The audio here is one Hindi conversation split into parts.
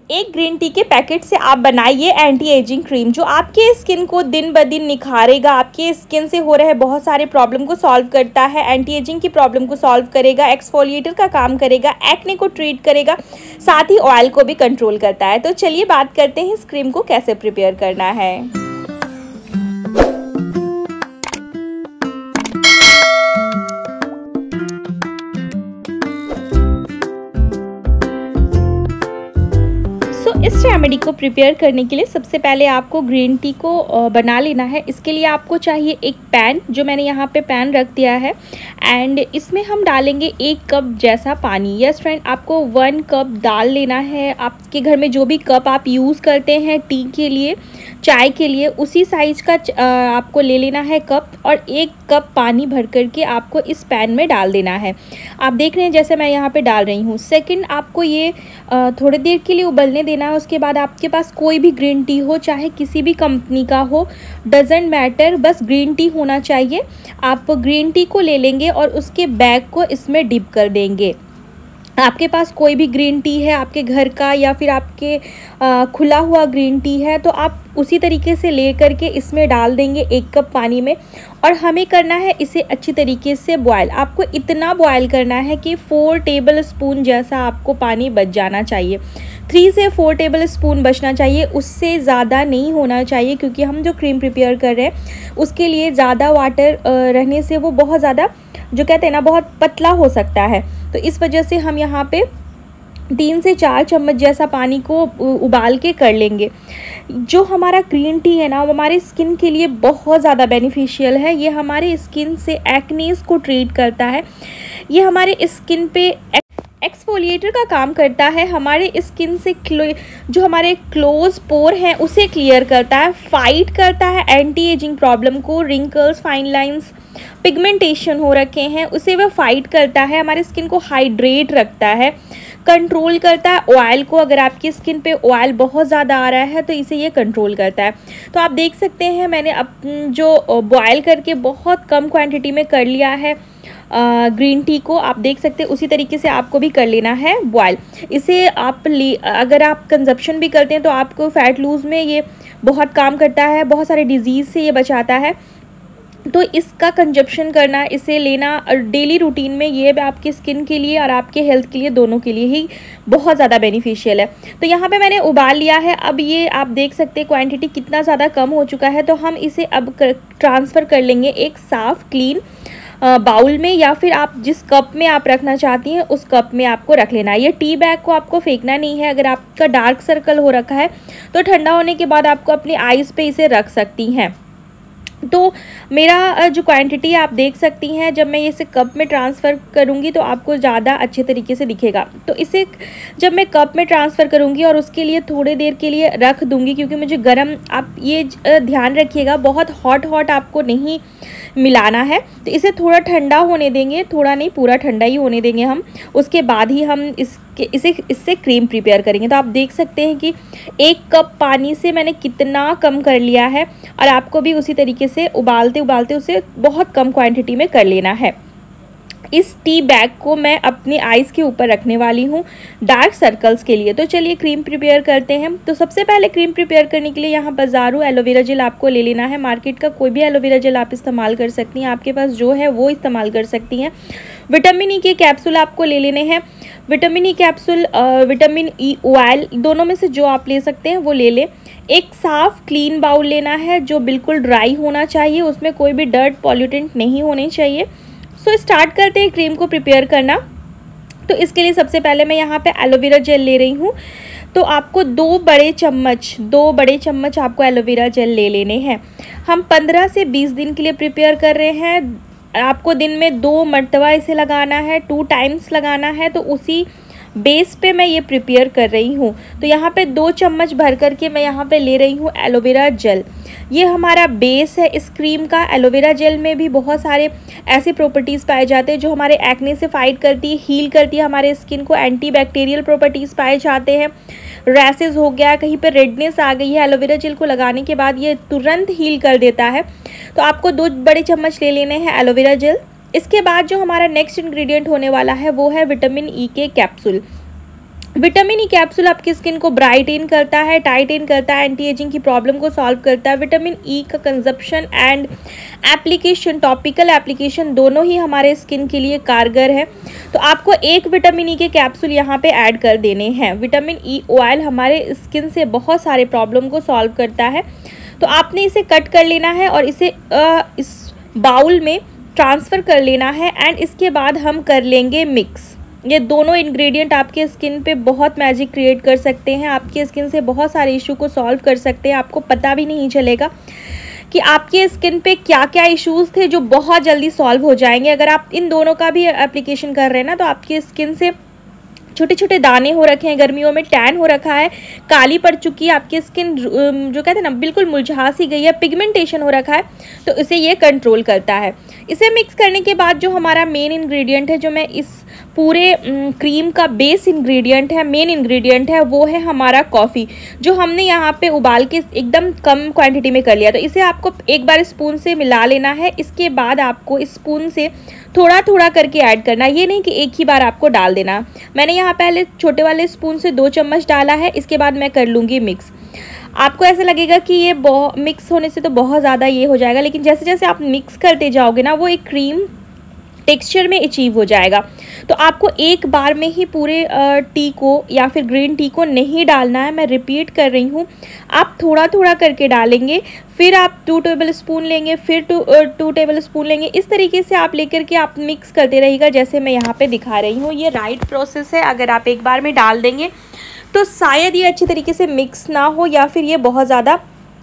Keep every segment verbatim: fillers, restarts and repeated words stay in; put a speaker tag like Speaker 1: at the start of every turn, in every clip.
Speaker 1: एक ग्रीन टी के पैकेट से आप बनाइए एंटी एजिंग क्रीम, जो आपके स्किन को दिन ब दिन निखारेगा, आपके स्किन से हो रहे बहुत सारे प्रॉब्लम को सॉल्व करता है, एंटी एजिंग की प्रॉब्लम को सॉल्व करेगा, एक्सफोलिएटर का काम करेगा, एक्ने को ट्रीट करेगा, साथ ही ऑयल को भी कंट्रोल करता है। तो चलिए बात करते हैं इस क्रीम को कैसे प्रिपेयर करना है। इस रेमेडी को प्रिपेयर करने के लिए सबसे पहले आपको ग्रीन टी को बना लेना है। इसके लिए आपको चाहिए एक पैन, जो मैंने यहाँ पे पैन रख दिया है, एंड इसमें हम डालेंगे एक कप जैसा पानी। यस फ्रेंड, आपको वन कप डाल लेना है। आपके घर में जो भी कप आप यूज़ करते हैं टी के लिए, चाय के लिए, उसी साइज़ का आपको ले लेना है कप, और एक कप पानी भर करके आपको इस पैन में डाल देना है। आप देख रहे हैं जैसे मैं यहाँ पे डाल रही हूँ। सेकंड, आपको ये थोड़ी देर के लिए उबलने देना है। उसके बाद आपके पास कोई भी ग्रीन टी हो, चाहे किसी भी कंपनी का हो, डजेंट मैटर, बस ग्रीन टी होना चाहिए। आप ग्रीन टी को ले लेंगे और उसके बैग को इसमें डिप कर देंगे। आपके पास कोई भी ग्रीन टी है आपके घर का, या फिर आपके आ, खुला हुआ ग्रीन टी है, तो आप उसी तरीके से ले करके इसमें डाल देंगे एक कप पानी में। और हमें करना है इसे अच्छी तरीके से बॉयल। आपको इतना बॉयल करना है कि फोर टेबल स्पून जैसा आपको पानी बच जाना चाहिए। थ्री से फोर टेबल स्पून बचना चाहिए, उससे ज़्यादा नहीं होना चाहिए, क्योंकि हम जो क्रीम प्रिपेयर कर रहे हैं उसके लिए ज़्यादा वाटर रहने से वो बहुत ज़्यादा, जो कहते हैं ना, बहुत पतला हो सकता है। तो इस वजह से हम यहाँ पे तीन से चार चम्मच जैसा पानी को उबाल के कर लेंगे। जो हमारा ग्रीन टी है ना, वो हमारे स्किन के लिए बहुत ज़्यादा बेनिफिशियल है। ये हमारे स्किन से एक्नेस को ट्रीट करता है, ये हमारे स्किन पे एक्सफोलिएटर का काम करता है, हमारे स्किन से जो हमारे क्लोज पोर हैं उसे क्लियर करता है, फाइट करता है एंटी एजिंग प्रॉब्लम को, रिंकल्स, फाइन लाइंस, पिगमेंटेशन हो रखे हैं उसे वह फाइट करता है, हमारे स्किन को हाइड्रेट रखता है, कंट्रोल करता है ऑयल को। अगर आपकी स्किन पे ऑयल बहुत ज़्यादा आ रहा है तो इसे ये कंट्रोल करता है। तो आप देख सकते हैं मैंने अप जो बॉयल करके बहुत कम क्वांटिटी में कर लिया है ग्रीन टी को। आप देख सकते हैं उसी तरीके से आपको भी कर लेना है बॉयल। इसे आप अगर आप कंजप्शन भी करते हैं तो आपको फ़ैट लूज़ में ये बहुत काम करता है, बहुत सारे डिजीज़ से ये बचाता है। तो इसका कंजप्शन करना, इसे लेना डेली रूटीन में, ये आपकी स्किन के लिए और आपके हेल्थ के लिए, दोनों के लिए ही बहुत ज़्यादा बेनिफिशियल है। तो यहाँ पे मैंने उबाल लिया है। अब ये आप देख सकते हैं क्वांटिटी कितना ज़्यादा कम हो चुका है। तो हम इसे अब ट्रांसफ़र कर लेंगे एक साफ़ क्लीन बाउल में, या फिर आप जिस कप में आप रखना चाहती हैं उस कप में आपको रख लेना है। ये टी बैग को आपको फेंकना नहीं है। अगर आपका डार्क सर्कल हो रखा है तो ठंडा होने के बाद आपको अपनी आइज़ पे इसे रख सकती हैं। तो मेरा जो क्वांटिटी आप देख सकती हैं, जब मैं इसे कप में ट्रांसफ़र करूँगी तो आपको ज़्यादा अच्छे तरीके से दिखेगा। तो इसे जब मैं कप में ट्रांसफ़र करूँगी और उसके लिए थोड़ी देर के लिए रख दूँगी, क्योंकि मुझे गरम, आप ये ध्यान रखिएगा बहुत हॉट हॉट आपको नहीं मिलाना है। तो इसे थोड़ा ठंडा होने देंगे, थोड़ा नहीं पूरा ठंडा ही होने देंगे हम। उसके बाद ही हम इसके इसे इससे क्रीम प्रिपेयर करेंगे। तो आप देख सकते हैं कि एक कप पानी से मैंने कितना कम कर लिया है, और आपको भी उसी तरीके से उबालते उबालते उसे बहुत कम क्वांटिटी में कर लेना है। इस टी बैग को मैं अपनी आइज़ के ऊपर रखने वाली हूँ डार्क सर्कल्स के लिए। तो चलिए क्रीम प्रिपेयर करते हैं। तो सबसे पहले क्रीम प्रिपेयर करने के लिए यहाँ बाज़ारू एलोवेरा जेल आपको ले लेना है। मार्केट का कोई भी एलोवेरा जेल आप इस्तेमाल कर सकती हैं, आपके पास जो है वो इस्तेमाल कर सकती हैं। विटामिन ई के कैप्सूल आपको ले लेने हैं। Vitamin E capsule, vitamin E oil, दोनों में से जो आप ले सकते हैं वो ले लें। एक साफ़ क्लीन बाउल लेना है जो बिल्कुल ड्राई होना चाहिए, उसमें कोई भी डर्ट पॉल्यूटेंट नहीं होने चाहिए। सो so, स्टार्ट करते हैं क्रीम को प्रिपेयर करना। तो इसके लिए सबसे पहले मैं यहाँ पे एलोवेरा जेल ले रही हूँ। तो आपको दो बड़े चम्मच दो बड़े चम्मच आपको एलोवेरा जेल ले लेने हैं। हम पंद्रह से बीस दिन के लिए प्रिपेयर कर रहे हैं। आपको दिन में दो मरतबा इसे लगाना है, टू टाइम्स लगाना है। तो उसी बेस पे मैं ये प्रिपेयर कर रही हूँ। तो यहाँ पे दो चम्मच भर करके मैं यहाँ पे ले रही हूँ एलोवेरा जेल। ये हमारा बेस है इस क्रीम का। एलोवेरा जेल में भी बहुत सारे ऐसे प्रॉपर्टीज़ पाए जाते हैं जो हमारे एक्ने से फाइट करती है, हील करती है हमारे स्किन को। एंटी बैक्टीरियल प्रॉपर्टीज़ पाए जाते हैं। रैसेस हो गया, कहीं पर रेडनेस आ गई है, एलोवेरा जेल को लगाने के बाद ये तुरंत हील कर देता है। तो आपको दो बड़े चम्मच ले लेने हैं एलोवेरा जेल। इसके बाद जो हमारा नेक्स्ट इंग्रेडिएंट होने वाला है वो है विटामिन ई के कैप्सूल। विटामिन ई कैप्सूल आपकी स्किन को ब्राइटन करता है, टाइटन करता है, एंटी एजिंग की प्रॉब्लम को सॉल्व करता है। विटामिन ई का consumption and application, topical application दोनों ही हमारे स्किन के लिए कारगर है। तो आपको एक विटामिन ई के कैप्सूल यहाँ पे ऐड कर देने हैं। विटामिन ई ऑयल हमारे स्किन से बहुत सारे प्रॉब्लम को सॉल्व करता है। तो आपने इसे कट कर लेना है और इसे आ, इस बाउल में ट्रांसफ़र कर लेना है एंड इसके बाद हम कर लेंगे मिक्स। ये दोनों इंग्रेडिएंट आपके स्किन पे बहुत मैजिक क्रिएट कर सकते हैं, आपके स्किन से बहुत सारे इशू को सॉल्व कर सकते हैं। आपको पता भी नहीं चलेगा कि आपके स्किन पे क्या क्या इश्यूज़ थे जो बहुत जल्दी सॉल्व हो जाएंगे। अगर आप इन दोनों का भी एप्लीकेशन कर रहे हैं ना, तो आपकी स्किन से छोटे छोटे दाने हो रखे हैं, गर्मियों में टैन हो रखा है, काली पड़ चुकी है आपकी स्किन, जो कहते हैं ना बिल्कुल मुरझा सी गई है, पिगमेंटेशन हो रखा है, तो इसे ये कंट्रोल करता है। इसे मिक्स करने के बाद जो हमारा मेन इंग्रेडिएंट है, जो मैं इस पूरे क्रीम का बेस इंग्रेडिएंट है, मेन इंग्रेडिएंट है, वो है हमारा कॉफ़ी, जो हमने यहाँ पे उबाल के एकदम कम क्वांटिटी में कर लिया। तो इसे आपको एक बार स्पून से मिला लेना है। इसके बाद आपको स्पून से थोड़ा थोड़ा करके ऐड करना, ये नहीं कि एक ही बार आपको डाल देना। मैंने यहाँ पहले छोटे वाले स्पून से दो चम्मच डाला है, इसके बाद मैं कर लूँगी मिक्स। आपको ऐसा लगेगा कि ये बहुत मिक्स होने से तो बहुत ज़्यादा ये हो जाएगा, लेकिन जैसे जैसे आप मिक्स करते जाओगे ना, वो एक क्रीम टेक्सचर में अचीव हो जाएगा। तो आपको एक बार में ही पूरे टी को या फिर ग्रीन टी को नहीं डालना है, मैं रिपीट कर रही हूँ। आप थोड़ा थोड़ा करके डालेंगे, फिर आप टू टेबल स्पून लेंगे, फिर टू टू टेबल स्पून लेंगे। इस तरीके से आप लेकर के आप मिक्स करते रहिएगा, जैसे मैं यहाँ पे दिखा रही हूँ। ये राइट प्रोसेस है। अगर आप एक बार में डाल देंगे तो शायद ये अच्छी तरीके से मिक्स ना हो, या फिर ये बहुत ज़्यादा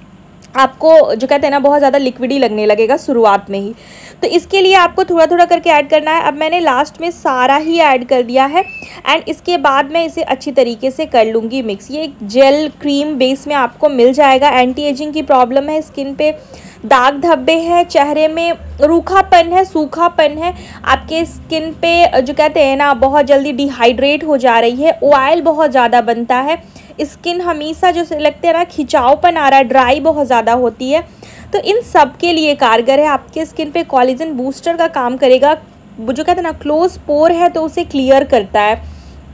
Speaker 1: आपको जो कहते हैं ना बहुत ज़्यादा लिक्विडी लगने लगेगा शुरुआत में ही। तो इसके लिए आपको थोड़ा थोड़ा करके ऐड करना है। अब मैंने लास्ट में सारा ही ऐड कर दिया है एंड इसके बाद मैं इसे अच्छी तरीके से कर लूँगी मिक्स। ये एक जेल क्रीम बेस में आपको मिल जाएगा। एंटी एजिंग की प्रॉब्लम है, स्किन पे दाग धब्बे हैं, चेहरे में रूखापन है, सूखापन है, आपके स्किन पे जो कहते हैं ना बहुत जल्दी डिहाइड्रेट हो जा रही है, ऑयल बहुत ज़्यादा बनता है, स्किन हमेशा जो लगते हैं ना खिंचावपन आ रहा है, ड्राई बहुत ज़्यादा होती है, तो इन सब के लिए कारगर है। आपके स्किन पे कोलेजन बूस्टर का काम करेगा। जो कहते हैं ना क्लोज पोर है तो उसे क्लियर करता है।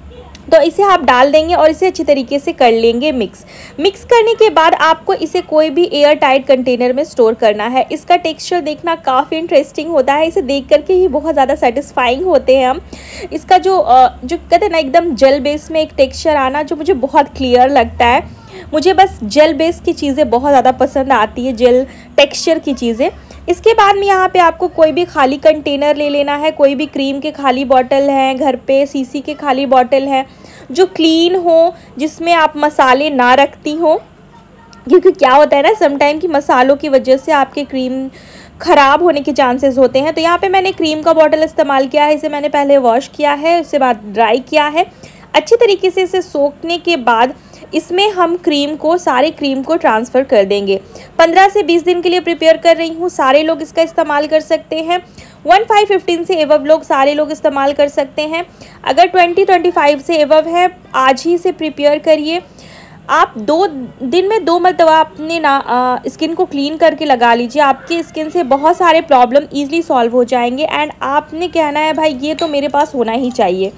Speaker 1: तो इसे आप डाल देंगे और इसे अच्छी तरीके से कर लेंगे मिक्स। मिक्स करने के बाद आपको इसे कोई भी एयर टाइट कंटेनर में स्टोर करना है। इसका टेक्सचर देखना काफ़ी इंटरेस्टिंग होता है, इसे देख करके ही बहुत ज़्यादा सेटिस्फाइंग होते हैं हम। इसका जो जो कहते हैं ना एकदम जेल बेस में एक टेक्सचर आना, जो मुझे बहुत क्लियर लगता है। मुझे बस जेल बेस की चीज़ें बहुत ज़्यादा पसंद आती है, जेल टेक्सचर की चीज़ें। इसके बाद में यहाँ पे आपको कोई भी खाली कंटेनर ले लेना है, कोई भी क्रीम के खाली बॉटल हैं घर पे, सीसी के खाली बॉटल हैं जो क्लीन हो, जिसमें आप मसाले ना रखती हो, क्योंकि क्या होता है ना समटाइम कि मसालों की वजह से आपके क्रीम ख़राब होने के चांसेस होते हैं। तो यहाँ पे मैंने क्रीम का बॉटल इस्तेमाल किया है। इसे मैंने पहले वॉश किया है, उसके बाद ड्राई किया है अच्छी तरीके से। इसे सोखने के बाद इसमें हम क्रीम को सारे क्रीम को ट्रांसफ़र कर देंगे। पंद्रह से बीस दिन के लिए प्रिपेयर कर रही हूँ, सारे लोग इसका इस्तेमाल कर सकते हैं। वन फाइव फिफ्टीन से एवव लोग सारे लोग इस्तेमाल कर सकते हैं। अगर ट्वेंटी ट्वेंटी फाइव से एवव है, आज ही से प्रिपेयर करिए। आप दो दिन में दो मरतबा अपने ना स्किन को क्लीन करके लगा लीजिए, आपकी स्किन से बहुत सारे प्रॉब्लम ईजिली सॉल्व हो जाएंगे। एंड आपने कहना है भाई ये तो मेरे पास होना ही चाहिए।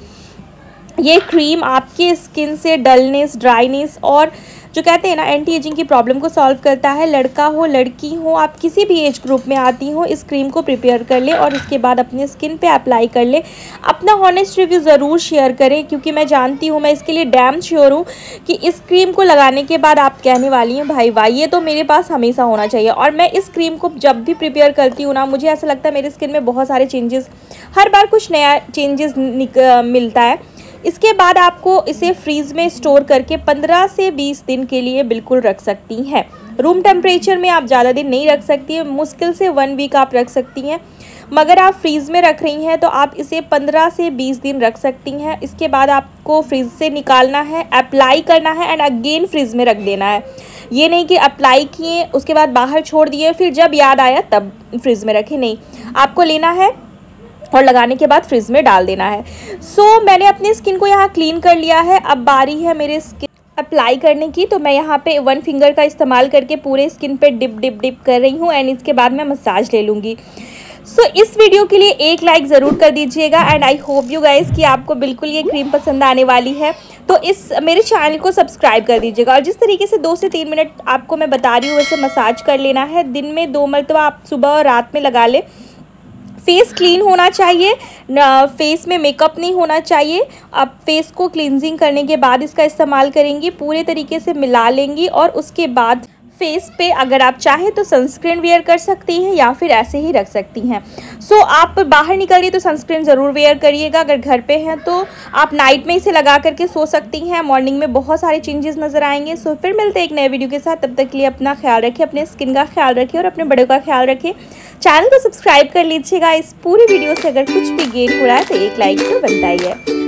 Speaker 1: ये क्रीम आपके स्किन से डलनेस, ड्राइनेस और जो कहते हैं ना एंटी एजिंग की प्रॉब्लम को सॉल्व करता है। लड़का हो लड़की हो, आप किसी भी एज ग्रुप में आती हो, इस क्रीम को प्रिपेयर कर ले और इसके बाद अपने स्किन पे अप्लाई कर ले। अपना हॉनेस्ट रिव्यू ज़रूर शेयर करें, क्योंकि मैं जानती हूँ, मैं इसके लिए डैम श्योर हूँ कि इस क्रीम को लगाने के बाद आप कहने वाली हैं भाई वाह ये तो मेरे पास हमेशा होना चाहिए। और मैं इस क्रीम को जब भी प्रिपेयर करती हूँ ना, मुझे ऐसा लगता है मेरी स्किन में बहुत सारे चेंजेस, हर बार कुछ नया चेंजेस मिलता है। इसके बाद आपको इसे फ्रीज़ में स्टोर करके पंद्रह से बीस दिन के लिए बिल्कुल रख सकती हैं। रूम टेम्परेचर में आप ज़्यादा दिन नहीं रख सकती हैं, मुश्किल से वन वीक आप रख सकती हैं। मगर आप फ्रीज़ में रख रही हैं तो आप इसे पंद्रह से बीस दिन रख सकती हैं। इसके बाद आपको फ्रीज़ से निकालना है, अप्लाई करना है एंड अगेन फ्रीज़ में रख देना है। ये नहीं कि अप्लाई किए उसके बाद बाहर छोड़ दिए, फिर जब याद आया तब फ्रीज़ में रखें, नहीं, आपको लेना है और लगाने के बाद फ्रिज में डाल देना है। सो so, मैंने अपनी स्किन को यहाँ क्लीन कर लिया है। अब बारी है मेरे स्किन अप्लाई करने की। तो मैं यहाँ पे वन फिंगर का इस्तेमाल करके पूरे स्किन पे डिप डिप डिप कर रही हूँ एंड इसके बाद मैं मसाज ले लूँगी। सो so, इस वीडियो के लिए एक लाइक ज़रूर कर दीजिएगा and I hope you guys कि आपको बिल्कुल ये क्रीम पसंद आने वाली है। तो इस मेरे चैनल को सब्सक्राइब कर दीजिएगा और जिस तरीके से दो से तीन मिनट आपको मैं बता रही हूँ वैसे मसाज कर लेना है। दिन में दो मरतबा आप सुबह और रात में लगा लें। फेस क्लीन होना चाहिए, फेस में मेकअप नहीं होना चाहिए। आप फेस को क्लींजिंग करने के बाद इसका इस्तेमाल करेंगी, पूरे तरीके से मिला लेंगी और उसके बाद फेस पे अगर आप चाहें तो सनस्क्रीन वेयर कर सकती हैं या फिर ऐसे ही रख सकती हैं। सो so, आप बाहर निकल रही तो सनस्क्रीन ज़रूर वेयर करिएगा। अगर घर पे हैं तो आप नाइट में इसे लगा करके सो सकती हैं। मॉर्निंग में बहुत सारे चेंजेस नज़र आएंगे। सो so, फिर मिलते हैं एक नए वीडियो के साथ। तब तक के लिए अपना ख्याल रखें, अपने स्किन का ख्याल रखें और अपने बड़ों का ख्याल रखें। चैनल को सब्सक्राइब कर लीजिएगा। इस पूरी वीडियो से अगर कुछ भी गेन हो रहा है तो एक लाइक तो बनता ही है।